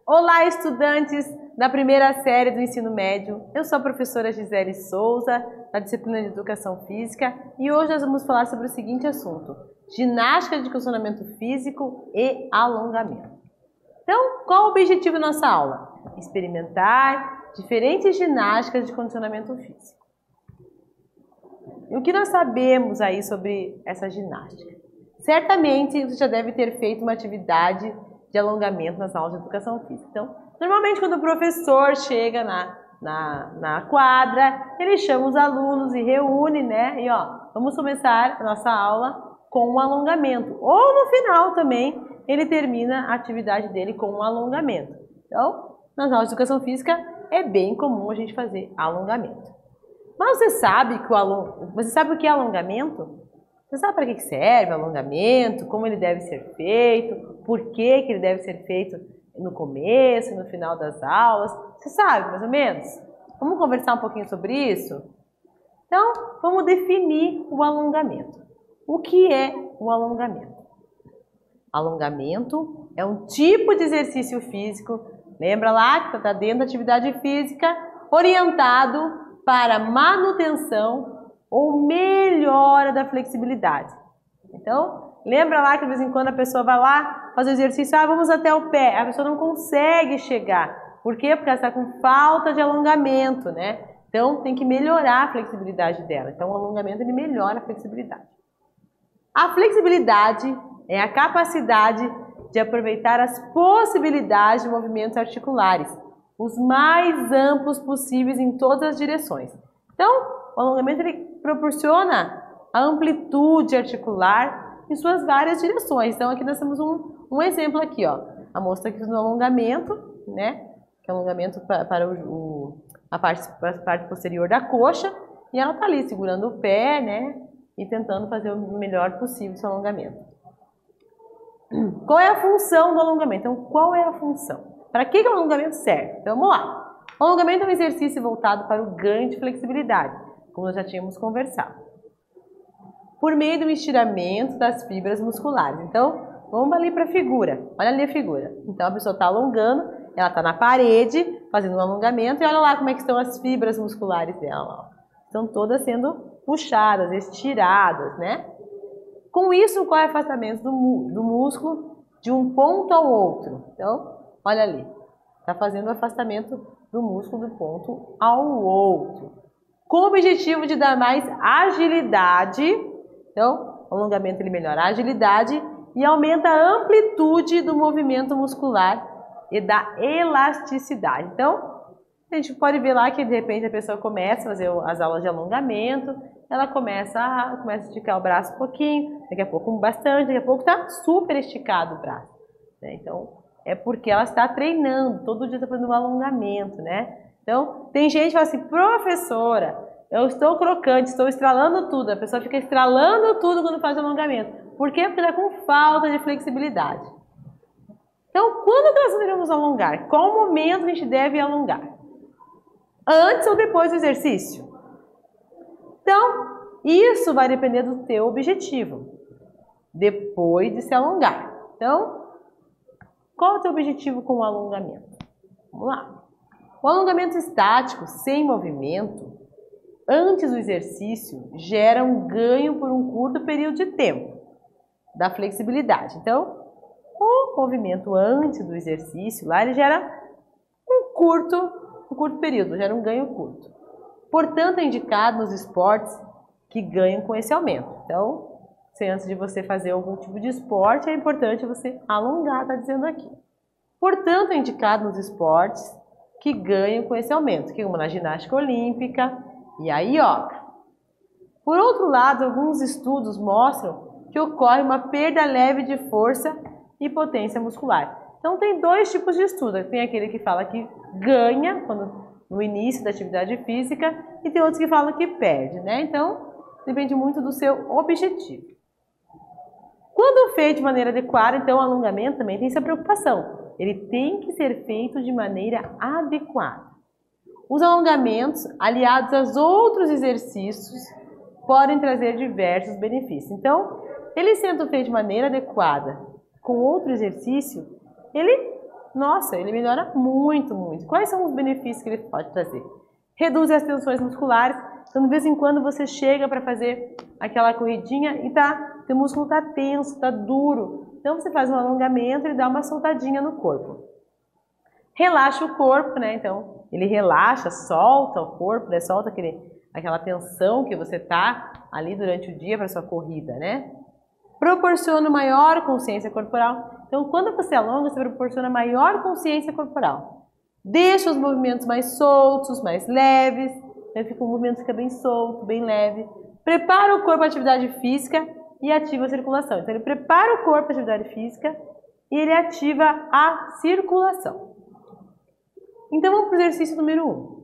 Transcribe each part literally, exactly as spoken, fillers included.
Olá, estudantes da primeira série do ensino médio. Eu sou a professora Gisele Souza, da disciplina de Educação Física, e hoje nós vamos falar sobre o seguinte assunto: ginástica de condicionamento físico e alongamento. Então, qual o objetivo da nossa aula? Experimentar diferentes ginásticas de condicionamento físico. E o que nós sabemos aí sobre essa ginástica? Certamente você já deve ter feito uma atividade de alongamento nas aulas de Educação Física. Então, normalmente quando o professor chega na, na, na quadra, ele chama os alunos e reúne, né? E ó, vamos começar a nossa aula com um alongamento. Ou no final também, ele termina a atividade dele com um alongamento. Então, nas aulas de Educação Física, é bem comum a gente fazer alongamento. Mas você sabe, que o along... você sabe o que é alongamento? Você sabe para que serve o alongamento, como ele deve ser feito, por que que ele deve ser feito no começo, no final das aulas? Você sabe, mais ou menos? Vamos conversar um pouquinho sobre isso? Então, vamos definir o alongamento. O que é o alongamento? Alongamento é um tipo de exercício físico, lembra lá que está dentro da atividade física, orientado para manutenção ou melhora da flexibilidade. Então, lembra lá que de vez em quando a pessoa vai lá fazer o exercício, ah, vamos até o pé, a pessoa não consegue chegar. Por quê? Porque ela está com falta de alongamento, né? Então, tem que melhorar a flexibilidade dela. Então, o alongamento ele melhora a flexibilidade. A flexibilidade é a capacidade de aproveitar as possibilidades de movimentos articulares, os mais amplos possíveis em todas as direções. Então, o alongamento ele proporciona a amplitude articular em suas várias direções. Então, aqui nós temos um, um exemplo aqui, ó. A moça aqui no alongamento, né? Que é alongamento para, para o, o, a, parte, a parte posterior da coxa. E ela está ali segurando o pé, né? E tentando fazer o melhor possível esse alongamento. Qual é a função do alongamento? Então, qual é a função? Para que, que o alongamento serve? Então, vamos lá. O alongamento é um exercício voltado para o ganho de flexibilidade, como nós já tínhamos conversado, por meio do estiramento das fibras musculares. Então, vamos ali para a figura. Olha ali a figura. Então, a pessoa está alongando, ela está na parede, fazendo um alongamento, e olha lá como é que estão as fibras musculares dela. Ó. Estão todas sendo puxadas, estiradas, né? Com isso, qual é o afastamento do, do músculo de um ponto ao outro? Então, olha ali. Está fazendo o afastamento do músculo do ponto ao outro. Com o objetivo de dar mais agilidade. Então, o alongamento ele melhora a agilidade e aumenta a amplitude do movimento muscular e da elasticidade. Então, a gente pode ver lá que de repente a pessoa começa a fazer as aulas de alongamento, ela começa a, começa a esticar o braço um pouquinho, daqui a pouco bastante, daqui a pouco está super esticado o braço. Né? Então, é porque ela está treinando, todo dia está fazendo um alongamento, né? Então, tem gente que fala assim, professora, eu estou crocante, estou estralando tudo. A pessoa fica estralando tudo quando faz alongamento. Por quê? Porque está com falta de flexibilidade. Então, quando nós devemos alongar? Qual o momento que a gente deve alongar? Antes ou depois do exercício? Então, isso vai depender do teu objetivo. Depois de se alongar. Então, qual é o teu objetivo com o alongamento? Vamos lá. O alongamento estático, sem movimento, antes do exercício, gera um ganho por um curto período de tempo da flexibilidade. Então, o movimento antes do exercício, lá ele gera um curto, um curto período, gera um ganho curto. Portanto, é indicado nos esportes que ganham com esse aumento. Então, se antes de você fazer algum tipo de esporte, é importante você alongar, está dizendo aqui. Portanto, é indicado nos esportes que ganham com esse aumento, que é uma na ginástica olímpica e a ioga. Por outro lado, alguns estudos mostram que ocorre uma perda leve de força e potência muscular. Então, tem dois tipos de estudo. Tem aquele que fala que ganha quando, no início da atividade física e tem outros que falam que perde, né? Então, depende muito do seu objetivo. Quando feito de maneira adequada, então o alongamento também tem essa preocupação. Ele tem que ser feito de maneira adequada. Os alongamentos, aliados aos outros exercícios, podem trazer diversos benefícios. Então, ele sendo feito de maneira adequada com outro exercício, ele nossa, ele melhora muito, muito. Quais são os benefícios que ele pode trazer? Reduz as tensões musculares. Então, de vez em quando, você chega para fazer aquela corridinha e tá, o músculo está tenso, está duro. Então, você faz um alongamento, ele dá uma soltadinha no corpo. Relaxa o corpo, né? Então, ele relaxa, solta o corpo, né? Solta aquele, aquela tensão que você tá ali durante o dia para sua corrida, né? Proporciona maior consciência corporal. Então, quando você alonga, você proporciona maior consciência corporal. Deixa os movimentos mais soltos, mais leves. Então, fica, o movimento fica bem solto, bem leve. Prepara o corpo para a atividade física e ativa a circulação. Então, ele prepara o corpo para a atividade física e ele ativa a circulação. Então, vamos para o exercício número um.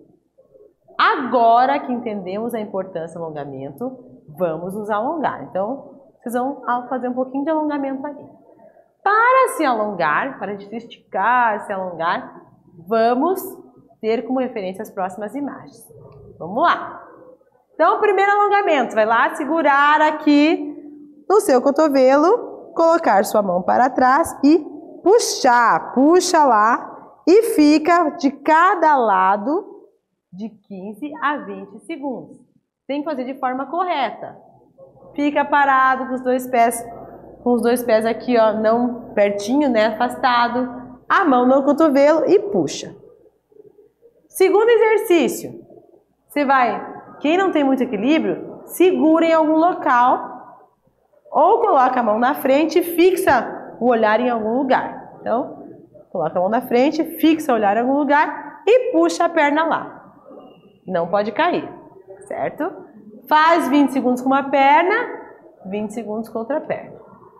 Agora que entendemos a importância do alongamento, vamos nos alongar. Então, vocês vão fazer um pouquinho de alongamento aqui. Para se alongar, para se esticar, se alongar, vamos ter como referência as próximas imagens. Vamos lá. Então, primeiro alongamento, vai lá segurar aqui no seu cotovelo, colocar sua mão para trás e puxar. Puxa lá e fica de cada lado de quinze a vinte segundos. Tem que fazer de forma correta. Fica parado com os dois pés, com os dois pés aqui, ó, não pertinho, né, afastado. A mão no cotovelo e puxa. Segundo exercício. Você vai, quem não tem muito equilíbrio, segura em algum local ou coloca a mão na frente e fixa o olhar em algum lugar. Então, coloca a mão na frente, fixa o olhar em algum lugar e puxa a perna lá. Não pode cair, certo? Faz vinte segundos com uma perna, vinte segundos com outra perna.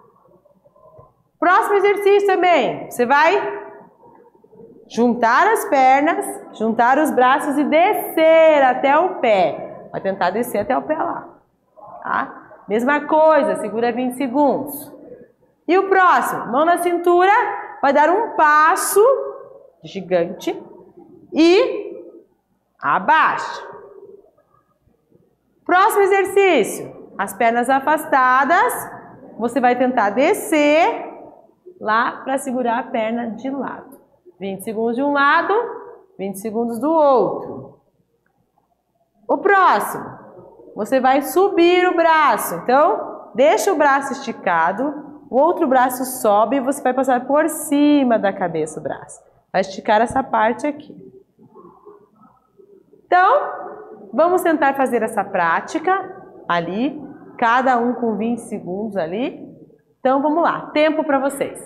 Próximo exercício também. Você vai juntar as pernas, juntar os braços e descer até o pé. Vai tentar descer até o pé lá. Tá? Mesma coisa, segura vinte segundos. E o próximo, mão na cintura, vai dar um passo gigante e abaixa. Próximo exercício, as pernas afastadas, você vai tentar descer lá para segurar a perna de lado. vinte segundos de um lado, vinte segundos do outro. O próximo, você vai subir o braço. Então, deixa o braço esticado, o outro braço sobe e você vai passar por cima da cabeça do braço. Vai esticar essa parte aqui. Então, vamos tentar fazer essa prática ali, cada um com vinte segundos ali. Então, vamos lá, tempo para vocês.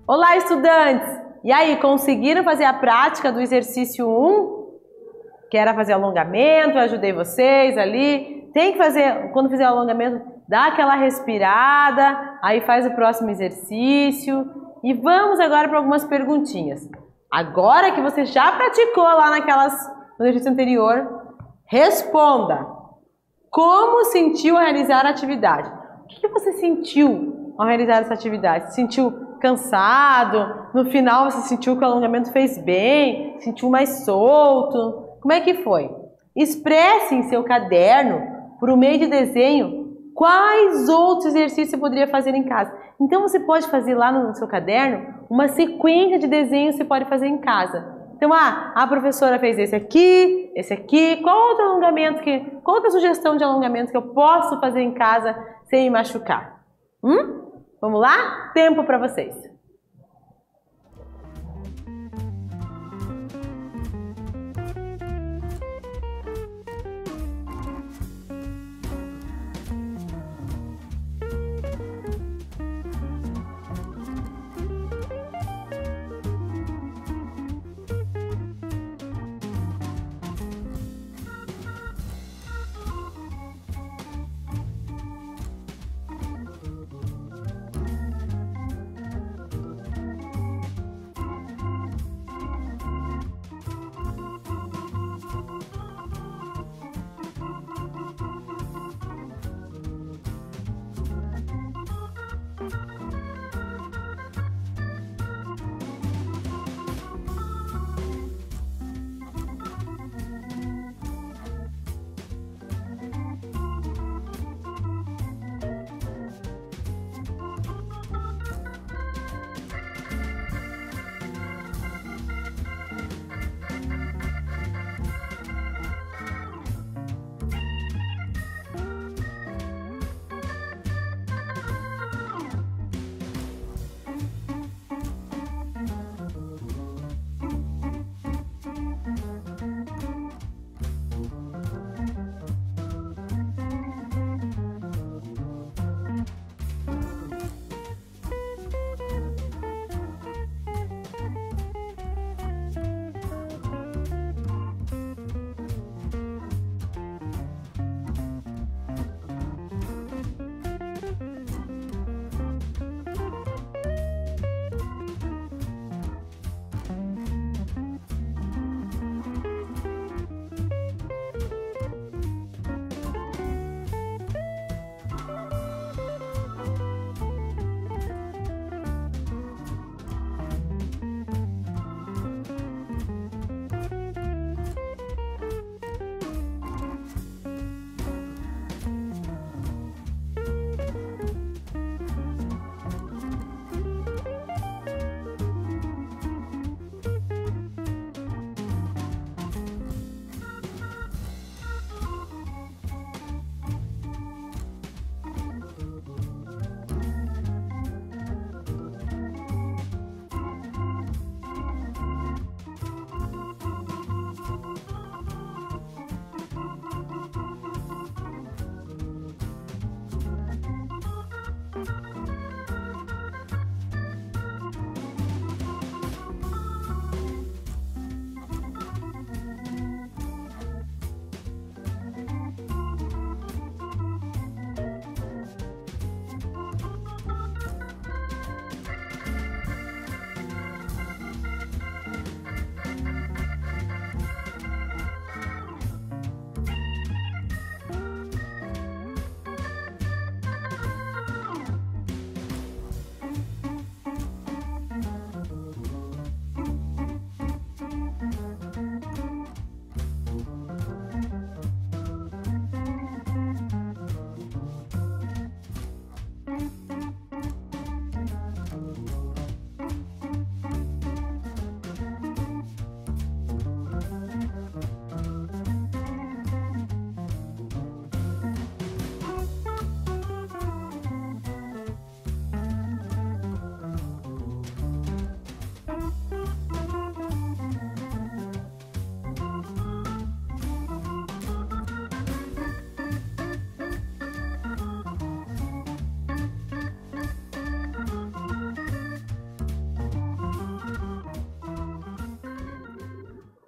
Olá, estudantes! E aí, conseguiram fazer a prática do exercício um? Que era fazer alongamento, eu ajudei vocês ali. Tem que fazer, quando fizer o alongamento, dá aquela respirada, aí faz o próximo exercício. E vamos agora para algumas perguntinhas. Agora que você já praticou lá naquelas, no exercício anterior, responda. Como sentiu ao realizar a atividade? O que você sentiu ao realizar essa atividade? Se sentiu cansado? No final você sentiu que o alongamento fez bem? Sentiu mais solto? Como é que foi? Expresse em seu caderno, por meio de desenho, quais outros exercícios você poderia fazer em casa. Então você pode fazer lá no seu caderno uma sequência de desenhos que você pode fazer em casa. Então, ah, a professora fez esse aqui, esse aqui, qual outro alongamento, que, qual outra sugestão de alongamento que eu posso fazer em casa sem me machucar? Hum? Vamos lá? Tempo para vocês.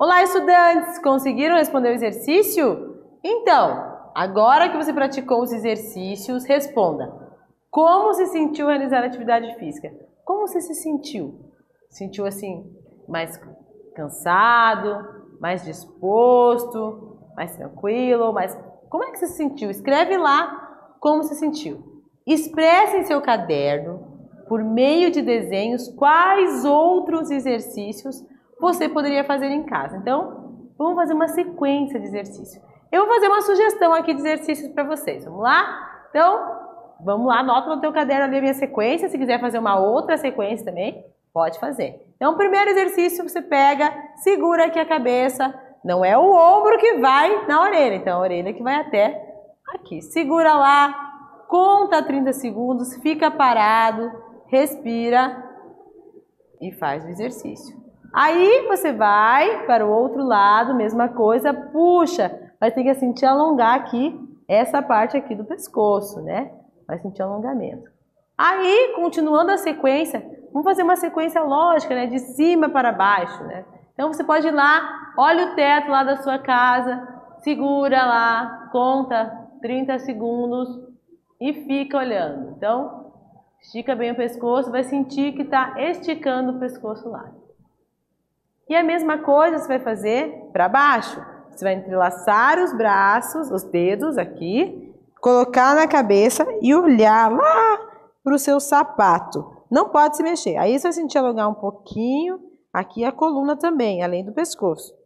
Olá, estudantes! Conseguiram responder o exercício? Então, agora que você praticou os exercícios, responda. Como se sentiu realizar a atividade física? Como você se sentiu? Sentiu assim, mais cansado, mais disposto, mais tranquilo, mais... Como é que você se sentiu? Escreve lá como se sentiu. Expresse em seu caderno, por meio de desenhos, quais outros exercícios você poderia fazer em casa. Então, vamos fazer uma sequência de exercícios. Eu vou fazer uma sugestão aqui de exercícios para vocês. Vamos lá? Então, vamos lá, anota no teu caderno ali a minha sequência. Se quiser fazer uma outra sequência também, pode fazer. Então, o primeiro exercício você pega, segura aqui a cabeça. Não é o ombro que vai na orelha, então a orelha que vai até aqui. Segura lá, conta trinta segundos, fica parado, respira e faz o exercício. Aí você vai para o outro lado, mesma coisa, puxa, vai ter que assim te alongar aqui, essa parte aqui do pescoço, né? Vai sentir alongamento. Aí, continuando a sequência, vamos fazer uma sequência lógica, né? De cima para baixo, né? Então você pode ir lá, olha o teto lá da sua casa, segura lá, conta trinta segundos e fica olhando. Então, estica bem o pescoço, vai sentir que está esticando o pescoço lá. E a mesma coisa você vai fazer para baixo. Você vai entrelaçar os braços, os dedos aqui, colocar na cabeça e olhar lá para o seu sapato. Não pode se mexer. Aí você vai sentir alongar um pouquinho aqui a coluna também, além do pescoço.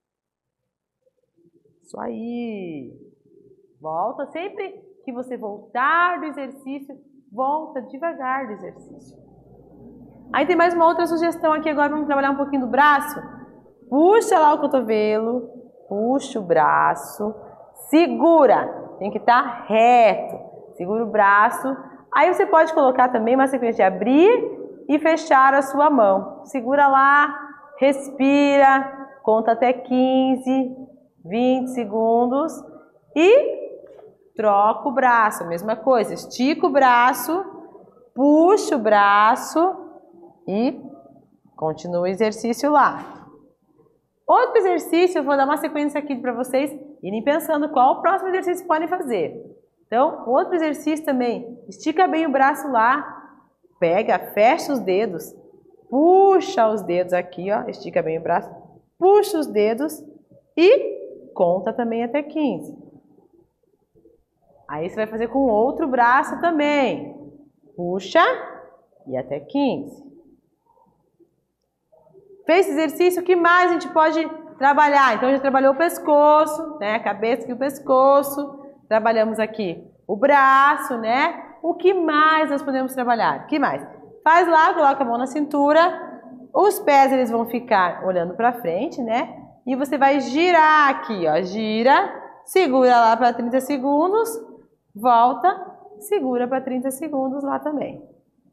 Isso aí. Volta. Sempre que você voltar do exercício, volta devagar do exercício. Aí tem mais uma outra sugestão aqui, agora vamos trabalhar um pouquinho do braço. Puxa lá o cotovelo, puxa o braço, segura, tem que estar reto, segura o braço. Aí você pode colocar também uma sequência de abrir e fechar a sua mão. Segura lá, respira, conta até quinze, vinte segundos e troca o braço, a mesma coisa. Estica o braço, puxa o braço e continua o exercício lá. Outro exercício, eu vou dar uma sequência aqui para vocês irem pensando qual o próximo exercício podem fazer. Então, outro exercício também, estica bem o braço lá, pega, fecha os dedos, puxa os dedos aqui, ó, estica bem o braço, puxa os dedos e conta também até quinze. Aí você vai fazer com o outro braço também, puxa e até quinze. Fez esse exercício, o que mais a gente pode trabalhar? Então, a gente trabalhou o pescoço, né? A cabeça e o pescoço. Trabalhamos aqui o braço, né? O que mais nós podemos trabalhar? O que mais? Faz lá, coloca a mão na cintura. Os pés, eles vão ficar olhando para frente, né? E você vai girar aqui, ó. Gira, segura lá para trinta segundos. Volta, segura para trinta segundos lá também.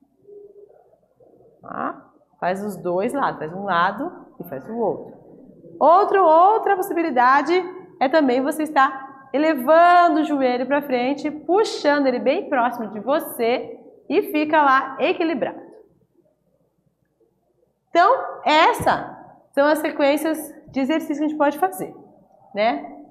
Tá? Faz os dois lados, faz um lado e faz o outro. Outro, outra possibilidade é também você estar elevando o joelho para frente, puxando ele bem próximo de você e fica lá equilibrado. Então, essas são as sequências de exercícios que a gente pode fazer, né?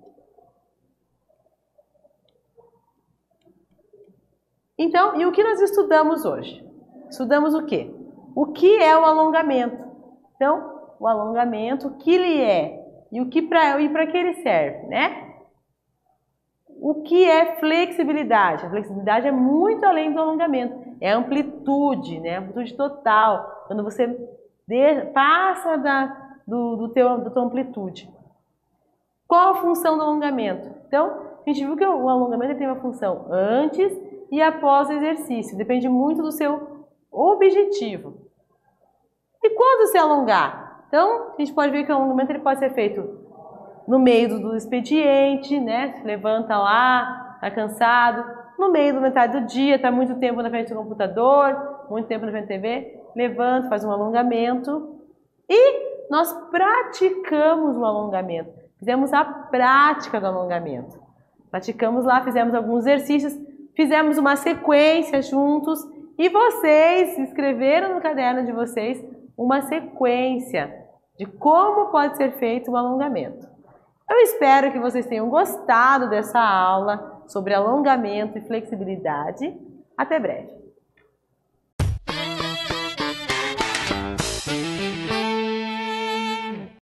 Então, e o que nós estudamos hoje? Estudamos o quê? O que é o alongamento? Então, o alongamento, o que ele é e o que para e para que ele serve, né? O que é flexibilidade? A flexibilidade é muito além do alongamento, é amplitude, né? Amplitude total, quando você de, passa da, do, do teu, da tua amplitude. Qual a função do alongamento? Então, a gente viu que o alongamento tem uma função antes e após o exercício, depende muito do seu objetivo. E quando se alongar? Então, a gente pode ver que o alongamento ele pode ser feito no meio do, do expediente, né? Se levanta lá, está cansado. No meio da metade do dia, está muito tempo na frente do computador, muito tempo na frente da T V, levanta, faz um alongamento. E nós praticamos o alongamento. Fizemos a prática do alongamento. Praticamos lá, fizemos alguns exercícios, fizemos uma sequência juntos e vocês escreveram no caderno de vocês uma sequência de como pode ser feito o alongamento. Eu espero que vocês tenham gostado dessa aula sobre alongamento e flexibilidade. Até breve!